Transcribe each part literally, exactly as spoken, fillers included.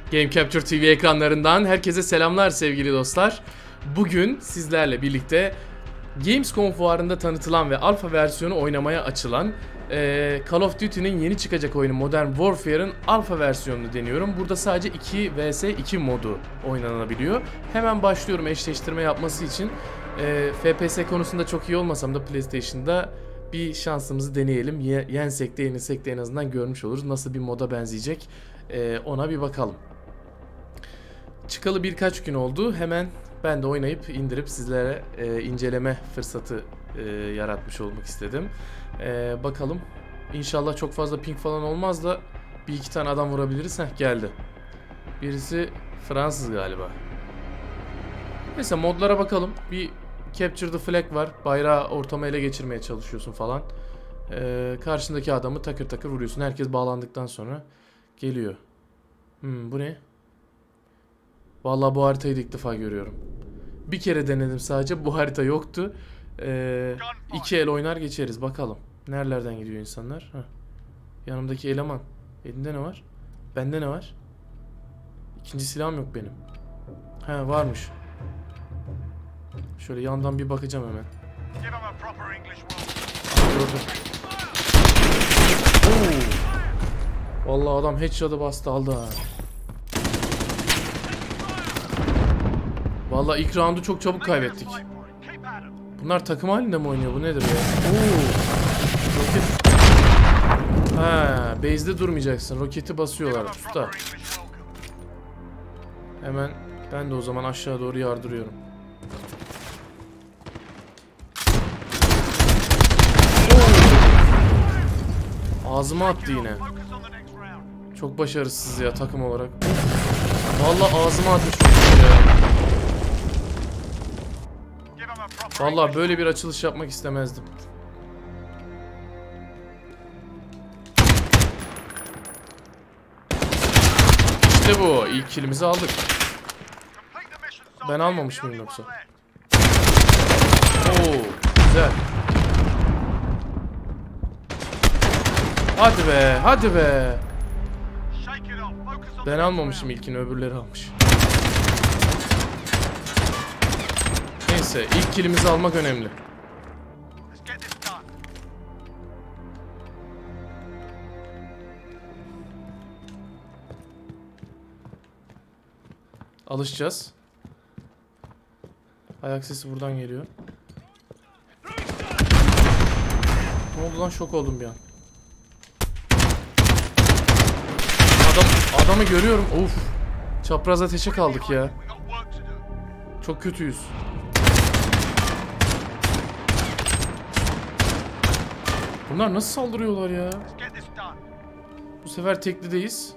Game Capture T V ekranlarından herkese selamlar sevgili dostlar. Bugün sizlerle birlikte Gamescom fuarında tanıtılan ve alfa versiyonu oynamaya açılan e, Call of Duty'nin yeni çıkacak oyunu Modern Warfare'ın alfa versiyonunu deniyorum. Burada sadece iki vs iki modu oynanabiliyor. Hemen başlıyorum eşleştirme yapması için. E, F P S konusunda çok iyi olmasam da PlayStation'da bir şansımızı deneyelim. Yensek de yenilsek de en azından görmüş oluruz. Nasıl bir moda benzeyecek e, ona bir bakalım. Çıkalı birkaç gün oldu. Hemen ben de oynayıp indirip sizlere e, inceleme fırsatı e, yaratmış olmak istedim. E, bakalım. İnşallah çok fazla ping falan olmaz da bir iki tane adam vurabiliriz. Heh, geldi. Birisi Fransız galiba. Neyse modlara bakalım. Bir Capture the Flag var. Bayrağı ortama ele geçirmeye çalışıyorsun falan. E, karşındaki adamı takır takır vuruyorsun. Herkes bağlandıktan sonra geliyor. Hmm, bu ne? Vallahi bu haritayı da ilk defa görüyorum. Bir kere denedim sadece. Bu harita yoktu. Ee, iki el oynar geçeriz. Bakalım. Nerelerden gidiyor insanlar? Heh. Yanımdaki eleman. Elinde ne var? Bende ne var? İkinci silahım yok benim. He, varmış. Şöyle yandan bir bakacağım hemen. Gördüm. Oo. Vallahi adam headshot'ı bastı, aldı ha. Vallahi ilk roundu çok çabuk kaybettik. Bunlar takım halinde mi oynuyor? Bu nedir ya? Oo. Roket. Ha, base'de durmayacaksın. Roketi basıyorlar usta. Hemen ben de o zaman aşağı doğru yardırıyorum. Oo. Ağzıma attı yine. Çok başarısız ya takım olarak. Vallahi ağzıma atmış ya. Vallahi böyle bir açılış yapmak istemezdim. İşte bu. İlk killimizi aldık. Ben almamış mıyım yoksa? Oo, güzel. Hadi be, hadi be. Ben almamışım ilkini, öbürleri almış. Neyse, ilk killimizi almak önemli. Alışacağız. Ayak sesi buradan geliyor. Ne oldu lan, şok oldum bir an. Adam, adamı görüyorum. Of. Çapraz ateşe kaldık ya. Çok kötüyüz. Bunlar nasıl saldırıyorlar ya? Bu sefer teklideyiz.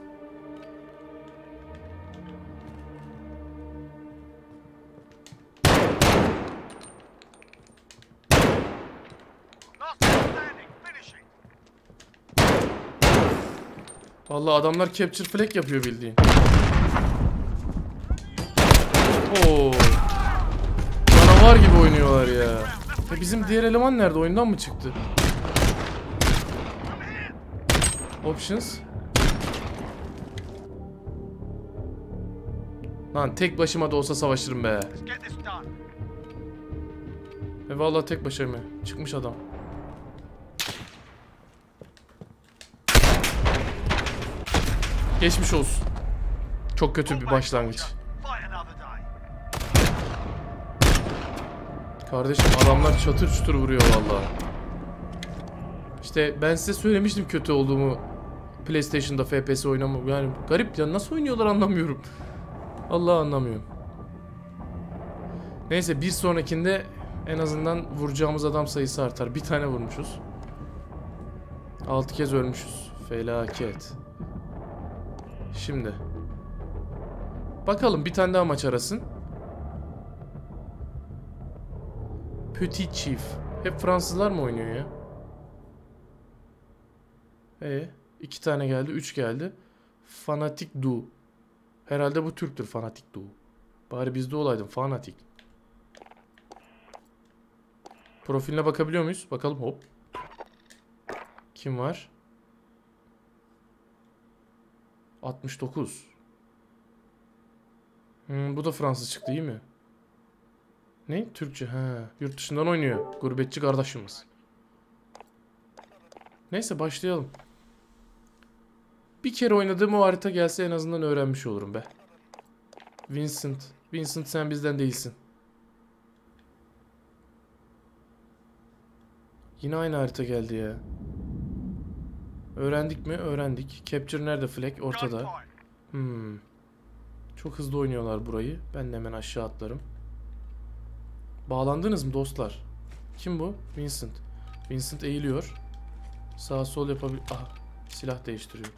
Vallahi adamlar capture flag yapıyor bildiğin. Oo. Canavar gibi oynuyorlar ya. E bizim diğer eleman nerede? Oyundan mı çıktı? Options. Lan tek başıma da olsa savaşırım be. E vallahi tek başıma. Çıkmış adam. Geçmiş olsun. Çok kötü bir başlangıç. Kardeşim adamlar çatır çutur vuruyor vallahi. İşte ben size söylemiştim kötü olduğumu. PlayStation'da F P S oynamam. Yani garip ya, nasıl oynuyorlar anlamıyorum. Allah anlamıyorum. Neyse, bir sonrakinde en azından vuracağımız adam sayısı artar. Bir tane vurmuşuz. altı kez ölmüşüz. Felaket. Şimdi. Bakalım bir tane daha maç arasın. Petit Chief. Hep Fransızlar mı oynuyor ya? E, iki tane geldi, üç geldi. Fanatik Du. Herhalde bu Türktür, Fanatik Du. Bari bizde olaydım, Fanatik. Profiline bakabiliyor muyuz? Bakalım, hop. Kim var? altmış dokuz. Hmm, bu da Fransız çıktı iyi mi? Ne? Türkçe. He. Yurt dışından oynuyor. Gurbetçi kardeşimiz. Neyse başlayalım. Bir kere oynadığım o harita gelse en azından öğrenmiş olurum be. Vincent. Vincent sen bizden değilsin. Yine aynı harita geldi ya. Öğrendik mi? Öğrendik. Capture nerede flag? Ortada. Hmm. Çok hızlı oynuyorlar burayı. Ben de hemen aşağı atlarım. Bağlandınız mı dostlar? Kim bu? Vincent. Vincent eğiliyor. Sağ sol yapabilir. Aha. Silah değiştiriyor.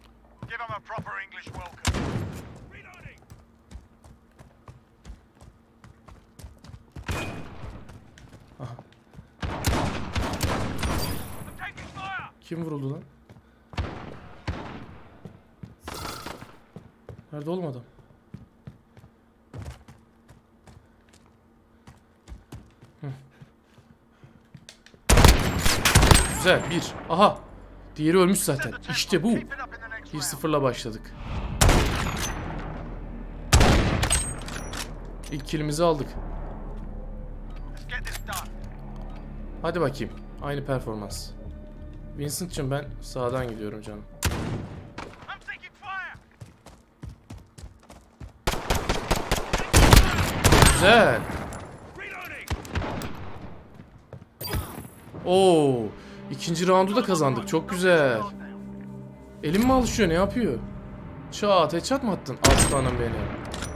Aha. Kim vuruldu lan? Nerede oğlum adam? Hı. Güzel. Bir. Aha. Diğeri ölmüş zaten. İşte bu. bir sıfırla başladık. İlk killimizi aldık. Hadi bakayım. Aynı performans. Vincent'cığım ben sağdan gidiyorum canım. Güzel. Oo, ikinci roundu da kazandık. Çok güzel. Elim mi alışıyor? Ne yapıyor? Çat, headshot mı attın? Aslanım benim.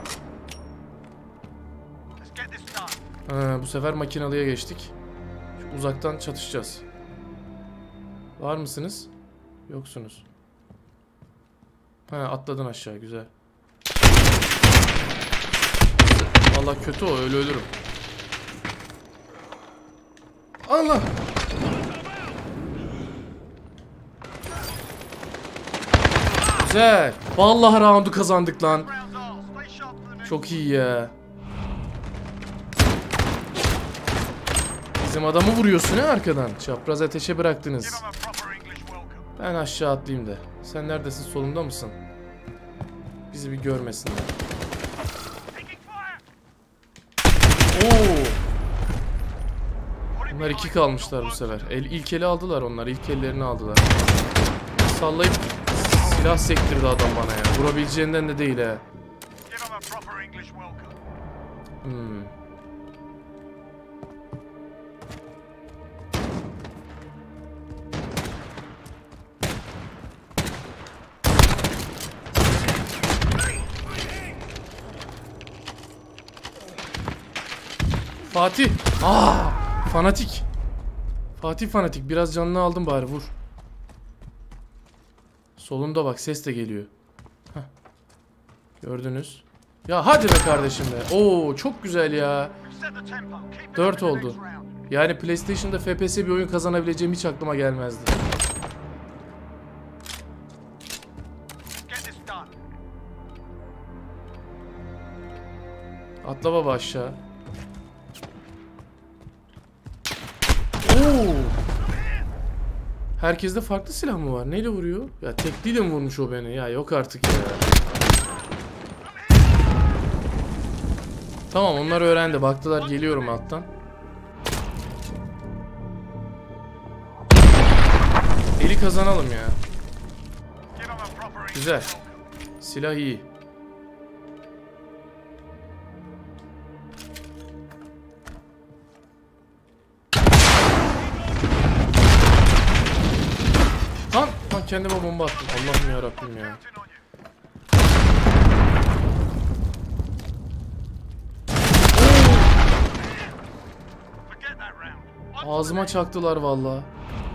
Ha, bu sefer makinalıya geçtik. Şu uzaktan çatışacağız. Var mısınız? Yoksunuz. Ha, atladın aşağı. Güzel. Vallahi kötü o. Öyle ölürüm. Allah! Güzel. Vallahi roundu kazandık lan. Çok iyi ya. Bizim adamı vuruyorsun ha arkadan. Çapraz ateşe bıraktınız. Ben aşağı atlayayım da. Sen neredesin? Solunda mısın? Bizi bir görmesinler. Oo. Bunlar iki kalmışlar bu sefer. El, ilk eli aldılar onlar. İlk ellerini aldılar. Sallayıp silah sektirdi adam bana ya. Vurabileceğinden de değil ha. Hmm. Fatih. Aa, fanatik. Fatih fanatik. Biraz canını aldım bari vur. Solunda bak ses de geliyor. Heh. Gördünüz. Ya hadi be kardeşim be. Oo çok güzel ya. dört oldu. Yani PlayStation'da F P S bir oyun kazanabileceğim hiç aklıma gelmezdi. Atla baba aşağı. Oo. Herkeste farklı silah mı var? Neyle vuruyor? Ya tekliyle mi vurmuş o beni? Ya yok artık ya. Tamam onlar öğrendi. Baktılar geliyorum alttan. Eli kazanalım ya. Güzel. Silah iyi. Lan, lan kendime bomba attım. Allah'ım ya Rabbim ya. Ağzıma çaktılar vallahi.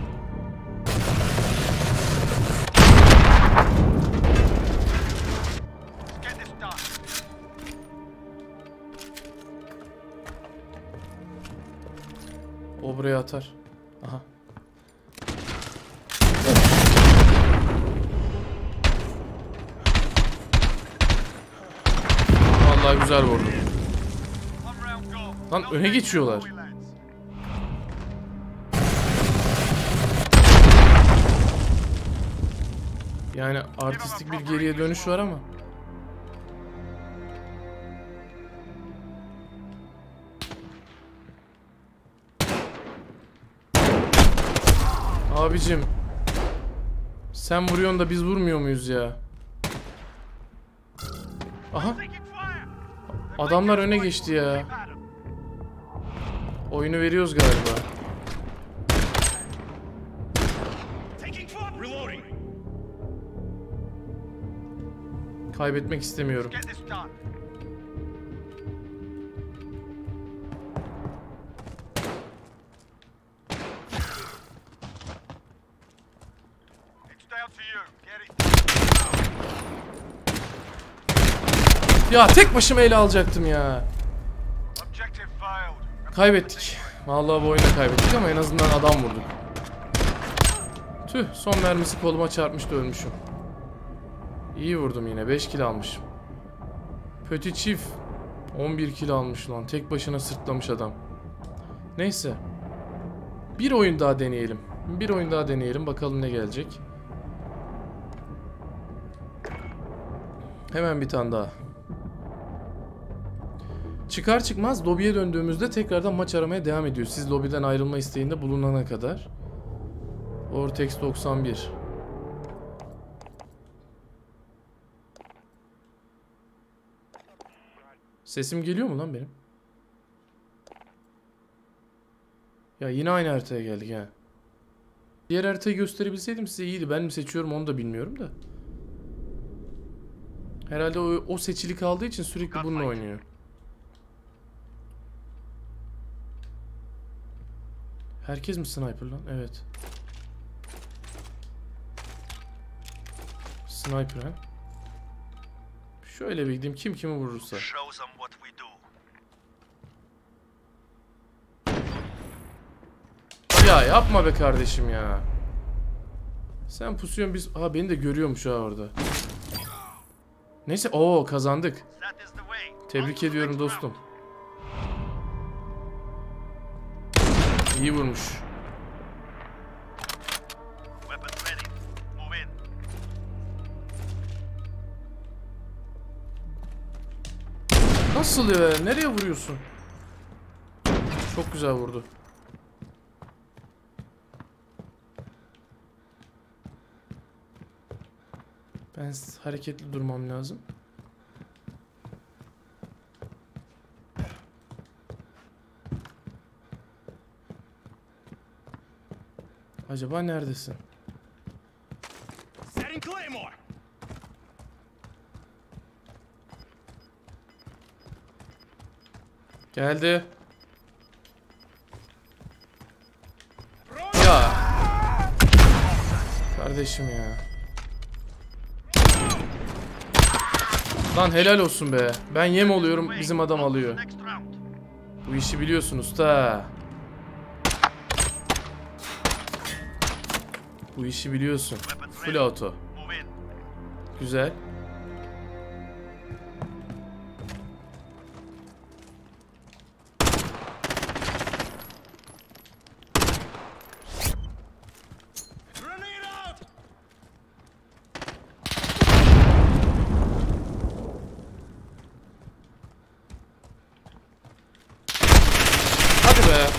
O buraya atar. Aha. Vallahi güzel vurdu. Lan öne geçiyorlar. Yani artistik bir geriye dönüş var ama. Abicim. Sen vuruyorsun da biz vurmuyor muyuz ya? Aha. Adamlar öne geçti ya. Oyunu veriyoruz galiba. Kaybetmek istemiyorum. Ya tek başıma ele alacaktım ya. Kaybettik. Vallahi bu oyunu kaybettik ama en azından adam vurduk. Tüh, son mermisi koluma çarpmıştı, ölmüşüm. İyi vurdum yine, beş kill almışım. Petit çift on bir kill almış lan. Tek başına sırtlamış adam. Neyse. Bir oyun daha deneyelim. Bir oyun daha deneyelim, bakalım ne gelecek. Hemen bir tane daha. Çıkar çıkmaz lobiye döndüğümüzde tekrardan maç aramaya devam ediyor. Siz lobiden ayrılma isteğinde bulunana kadar. Vortex doksan bir. Sesim geliyor mu lan benim? Ya yine aynı haritaya geldik ha. Diğer haritayı gösterebilseydim size iyiydi. Ben mi seçiyorum onu da bilmiyorum da. Herhalde o, o seçili kaldığı için sürekli bununla oynuyor. Herkes mi sniper lan? Evet. Sniper ha. Şöyle bir gideyim, kim kimi vurursa. Ya yapma be kardeşim ya. Sen pusuyorsun biz... Ha beni de görüyormuş ha orada. Neyse ooo kazandık. Tebrik ediyorum dostum. İyi vurmuş. Nasıl ya? Nereye vuruyorsun? Çok güzel vurdu. Ben hareketli durmam lazım. Acaba neredesin? Geldi. Ya. Kardeşim ya. Lan helal olsun be. Ben yem oluyorum, bizim adam alıyor. Bu işi biliyorsun usta. Bu işi biliyorsun. Full auto. Güzel. Hadi be.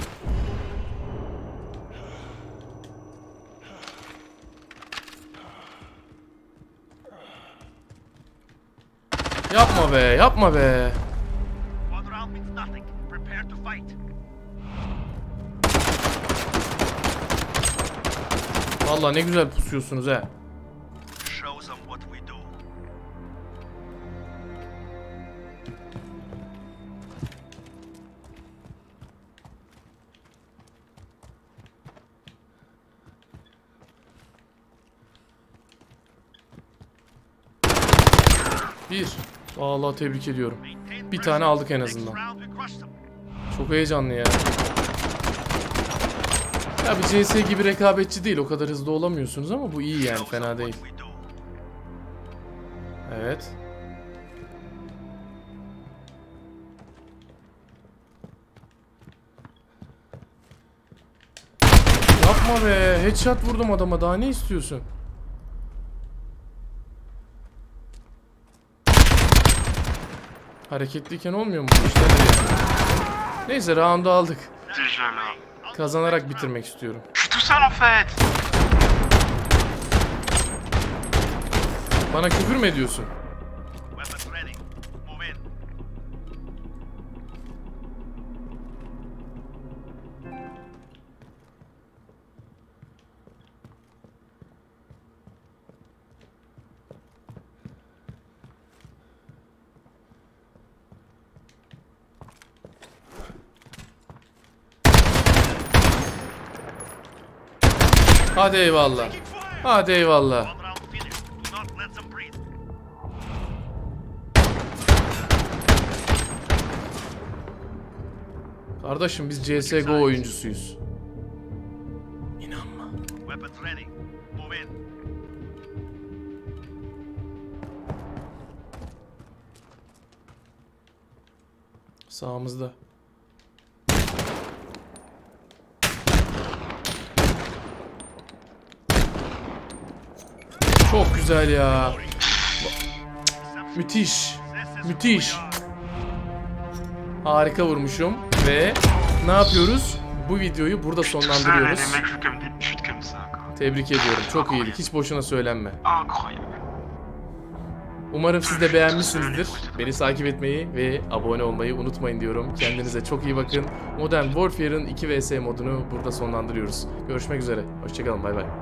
Yapma be, yapma be. Vallahi ne güzel pusuyorsunuz he. Bir. Vallahi tebrik ediyorum. Bir tane aldık en azından. Çok heyecanlı ya. Ya bir C S gibi rekabetçi değil. O kadar hızlı olamıyorsunuz ama bu iyi yani. Fena değil. Evet. Yapma be. Headshot vurdum adama. Daha ne istiyorsun? Hareketliyken olmuyor mu bu işler? Neyse round'u aldık. Kazanarak bitirmek istiyorum. tout seul en fait. Bana küfür mü ediyorsun? Hadi eyvallah. Hadi eyvallah. Kardeşim biz C S G O oyuncusuyuz. İnanma. Sağımızda. Çok güzel ya. Müthiş. Müthiş. Harika vurmuşum ve ne yapıyoruz? Bu videoyu burada sonlandırıyoruz. Tebrik ediyorum. Çok iyiydi. Hiç boşuna söylenme. Umarım siz de beğenmişsinizdir. Beni takip etmeyi ve abone olmayı unutmayın diyorum. Kendinize çok iyi bakın. Modern Warfare'ın iki vs modunu burada sonlandırıyoruz. Görüşmek üzere. Hoşçakalın. Bay bay.